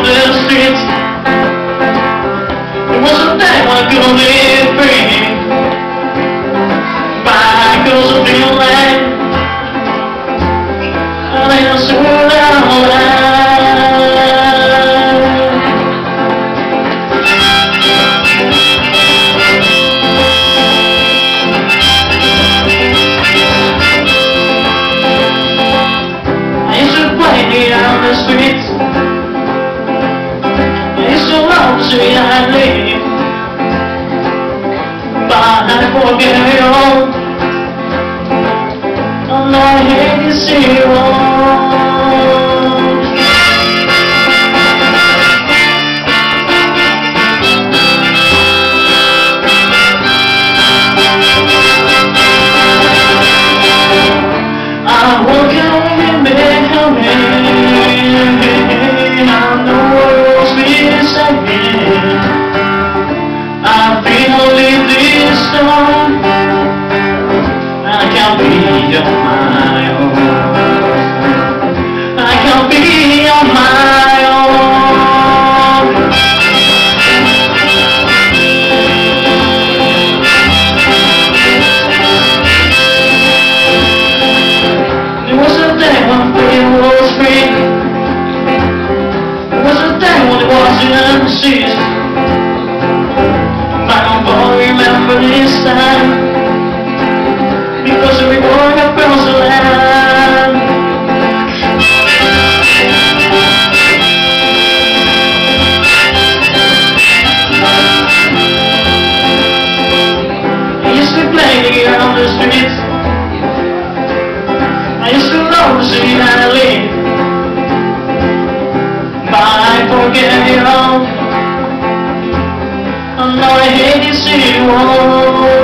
of the streets. It was a day when I couldn't live free. Back goes the feeling, and I swear that on the streets, it's so long to see I live, but I forget it all. I know I hate to see you all. I'm walking on me, I feel leave this storm. I can't be on my own. I can't be on my own. It was a day when freedom was free. It was a day when it wasn't ceased. Remember this time, because every word I felt so loud. I used to play here on the streets. I used to love to see I live, but I forget it all. I know I hate to see you all.